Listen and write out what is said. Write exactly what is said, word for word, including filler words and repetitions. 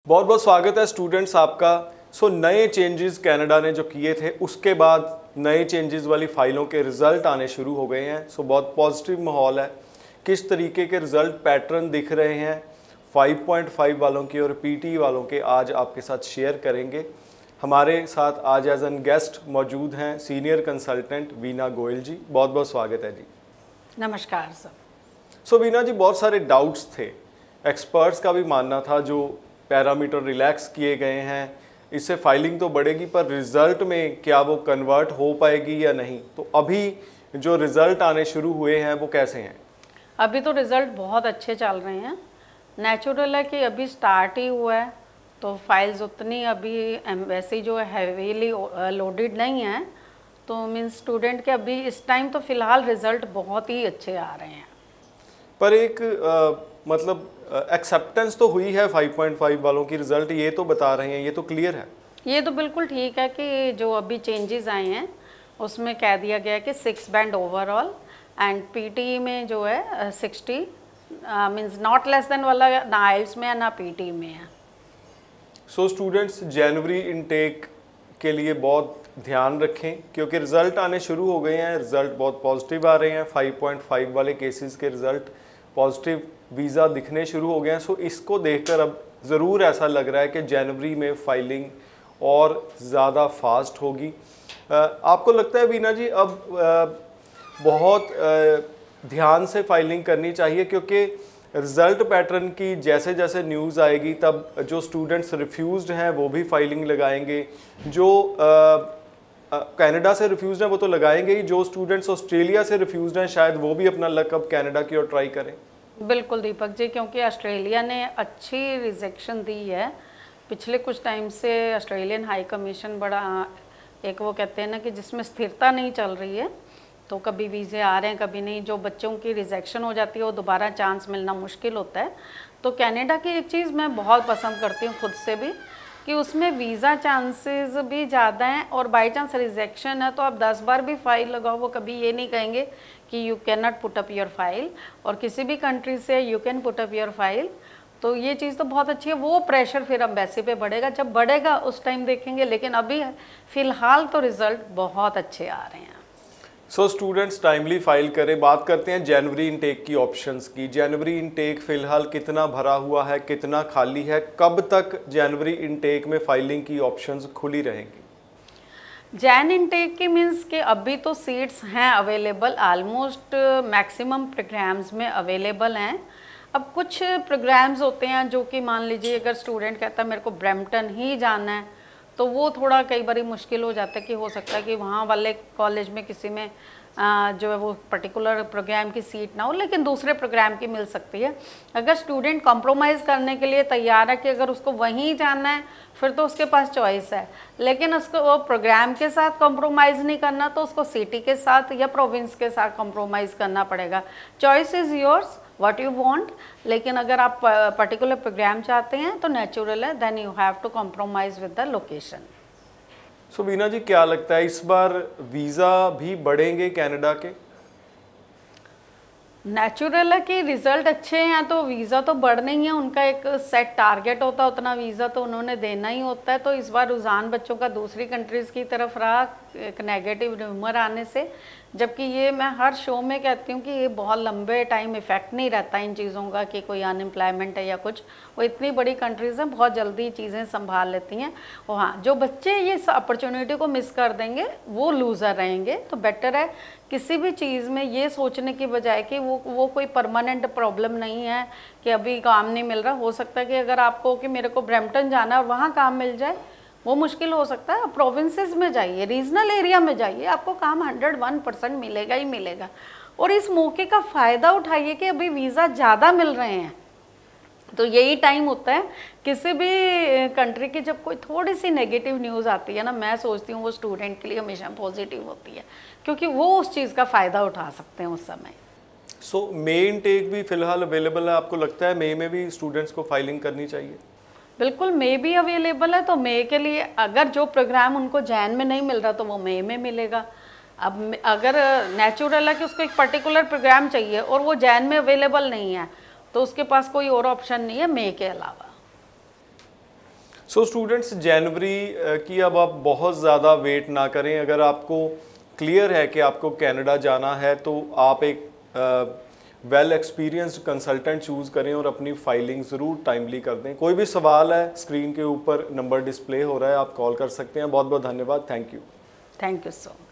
बहुत बहुत स्वागत है स्टूडेंट्स आपका। सो नए चेंजेस कनाडा ने जो किए थे उसके बाद नए चेंजेस वाली फाइलों के रिज़ल्ट आने शुरू हो गए हैं। सो बहुत पॉजिटिव माहौल है। किस तरीके के रिज़ल्ट पैटर्न दिख रहे हैं फाइव पॉइंट फाइव वालों की और पीटी वालों के, आज आपके साथ शेयर करेंगे। हमारे साथ आज एज एन गेस्ट मौजूद हैं सीनियर कंसल्टेंट वीना गोयल जी। बहुत बहुत स्वागत है जी। नमस्कार सर। सो वीना जी, बहुत सारे डाउट्स थे, एक्सपर्ट्स का भी मानना था जो पैरामीटर रिलैक्स किए गए हैं इससे फाइलिंग तो बढ़ेगी पर रिज़ल्ट में क्या वो कन्वर्ट हो पाएगी या नहीं। तो अभी जो रिज़ल्ट आने शुरू हुए हैं वो कैसे हैं? अभी तो रिज़ल्ट बहुत अच्छे चल रहे हैं। नेचुरल है कि अभी स्टार्ट ही हुआ है तो फाइल्स उतनी अभी वैसे जो हैवीली लोडेड नहीं है, तो मीन्स स्टूडेंट के अभी इस टाइम तो फ़िलहाल रिज़ल्ट बहुत ही अच्छे आ रहे हैं। पर एक आ, मतलब एक्सेप्टेंस तो हुई है फाइव पॉइंट फाइव वालों की, रिज़ल्ट ये तो बता रहे हैं, ये तो क्लियर है। ये तो बिल्कुल ठीक है कि जो अभी चेंजेस आए हैं उसमें कह दिया गया कि six band overall and PT में जो है sixty means not less than वाला ना आइल्स में है ना पीटी में है। सो स्टूडेंट्स जनवरी इनटेक के लिए बहुत ध्यान रखें क्योंकि रिज़ल्ट आने शुरू हो गए हैं। रिज़ल्ट बहुत पॉजिटिव आ रहे हैं। फाइव पॉइंट फाइव वाले केसेस के रिज़ल्ट पॉजिटिव, वीज़ा दिखने शुरू हो गए हैं। सो इसको देखकर अब ज़रूर ऐसा लग रहा है कि जनवरी में फाइलिंग और ज़्यादा फास्ट होगी। आपको लगता है वीना जी अब बहुत ध्यान से फाइलिंग करनी चाहिए क्योंकि रिज़ल्ट पैटर्न की जैसे जैसे न्यूज़ आएगी तब जो स्टूडेंट्स रिफ्यूज़ड हैं वो भी फाइलिंग लगाएंगे, जो कनाडा से रिफ्यूज़ड हैं वो तो लगाएंगे ही, जो स्टूडेंट्स ऑस्ट्रेलिया से रिफ्यूज़ड हैं शायद वो भी अपना लक अब कनाडा की ओर ट्राई करें। बिल्कुल दीपक जी, क्योंकि ऑस्ट्रेलिया ने अच्छी रिजेक्शन दी है। पिछले कुछ टाइम से ऑस्ट्रेलियन हाई कमीशन बड़ा एक वो कहते हैं ना कि जिसमें स्थिरता नहीं चल रही है, तो कभी वीज़े आ रहे हैं कभी नहीं। जो बच्चों की रिजेक्शन हो जाती है वो दोबारा चांस मिलना मुश्किल होता है। तो कनाडा की एक चीज़ मैं बहुत पसंद करती हूँ खुद से भी कि उसमें वीज़ा चांसेस भी ज़्यादा हैं और बाई चांस रिजेक्शन है तो आप दस बार भी फाइल लगाओ वो कभी ये नहीं कहेंगे कि you can not put up your file, और किसी भी कंट्री से you can put up your file. तो ये चीज़ तो बहुत अच्छी है। वो प्रेशर फिर एम्बेसी पे बढ़ेगा, जब बढ़ेगा उस टाइम देखेंगे, लेकिन अभी फ़िलहाल तो रिज़ल्ट बहुत अच्छे आ रहे हैं। सो स्टूडेंट्स टाइमली फाइल करें। बात करते हैं जनवरी इनटेक की ऑप्शंस की। जनवरी इनटेक फ़िलहाल कितना भरा हुआ है, कितना खाली है, कब तक जनवरी इनटेक में फाइलिंग की ऑप्शंस खुली रहेंगी? जैन इनटेक की मीन्स के अभी तो सीट्स हैं अवेलेबल, आलमोस्ट मैक्सिमम प्रोग्राम्स में अवेलेबल हैं। अब कुछ प्रोग्राम्स होते हैं जो कि मान लीजिए अगर स्टूडेंट कहता है मेरे को ब्रैम्पटन ही जाना है तो वो थोड़ा कई बार मुश्किल हो जाता है कि हो सकता है कि वहाँ वाले कॉलेज में किसी में आ, जो है वो पर्टिकुलर प्रोग्राम की सीट ना हो, लेकिन दूसरे प्रोग्राम की मिल सकती है। अगर स्टूडेंट कॉम्प्रोमाइज़ करने के लिए तैयार है कि अगर उसको वहीं जाना है फिर तो उसके पास चॉइस है, लेकिन उसको वो प्रोग्राम के साथ कॉम्प्रोमाइज़ नहीं करना तो उसको सिटी के साथ या प्रोविंस के साथ कॉम्प्रोमाइज़ करना पड़ेगा। Choice is yours what you want. लेकिन अगर आप पर्टिकुलर प्रोग्राम चाहते हैं तो नेचुरल है, then you have to compromise with the location. So Veena ji, क्या लगता है इस बार वीज़ा भी बढ़ेंगे कनाडा के? नेचुरल है कि रिज़ल्ट अच्छे हैं तो वीज़ा तो बढ़ने ही है। उनका एक सेट टारगेट होता है, उतना वीज़ा तो उन्होंने देना ही होता है। तो इस बार रुझान बच्चों का दूसरी कंट्रीज़ की तरफ रहा एक नेगेटिव र्यूमर आने से, जबकि ये मैं हर शो में कहती हूँ कि ये बहुत लंबे टाइम इफ़ेक्ट नहीं रहता इन चीज़ों का कि कोई अनएम्प्लॉयमेंट है या कुछ। वो इतनी बड़ी कंट्रीज़ हैं, बहुत जल्दी चीज़ें संभाल लेती हैं। और हाँ, जो बच्चे ये अपॉर्चुनिटी को मिस कर देंगे वो लूज़र रहेंगे। तो बेटर है किसी भी चीज़ में ये सोचने की बजाय कि वो वो कोई परमानेंट प्रॉब्लम नहीं है कि अभी काम नहीं मिल रहा। हो सकता है कि अगर आपको कि मेरे को ब्रैम्पटन जाना है और वहाँ काम मिल जाए, वो मुश्किल हो सकता है। प्रोविंसेस में जाइए, रीजनल एरिया में जाइए, आपको काम हंड्रेड वन परसेंट मिलेगा ही मिलेगा। और इस मौके का फ़ायदा उठाइए कि अभी वीज़ा ज़्यादा मिल रहे हैं। तो यही टाइम होता है किसी भी कंट्री की जब कोई थोड़ी सी नेगेटिव न्यूज़ आती है ना, मैं सोचती हूँ वो स्टूडेंट के लिए हमेशा पॉजिटिव होती है क्योंकि वो उस चीज़ का फ़ायदा उठा सकते हैं उस समय। सो मे इनटेक भी फ़िलहाल अवेलेबल है। आपको लगता है मे में भी स्टूडेंट्स को फाइलिंग करनी चाहिए? बिल्कुल, मे भी अवेलेबल है। तो मे के लिए अगर जो प्रोग्राम उनको जैन में नहीं मिल रहा तो वो मे में मिलेगा। अब अगर नेचुरल है कि उसको एक पर्टिकुलर प्रोग्राम चाहिए और वो जैन में अवेलेबल नहीं है तो उसके पास कोई और ऑप्शन नहीं है मे के अलावा। सो स्टूडेंट्स, जनवरी की अब आप बहुत ज़्यादा वेट ना करें। अगर आपको क्लियर है कि आपको कनाडा जाना है तो आप एक वेल एक्सपीरियंस्ड कंसल्टेंट चूज़ करें और अपनी फाइलिंग ज़रूर टाइमली कर दें। कोई भी सवाल है, स्क्रीन के ऊपर नंबर डिस्प्ले हो रहा है, आप कॉल कर सकते हैं। बहुत बहुत धन्यवाद। Thank you. Thank you so much.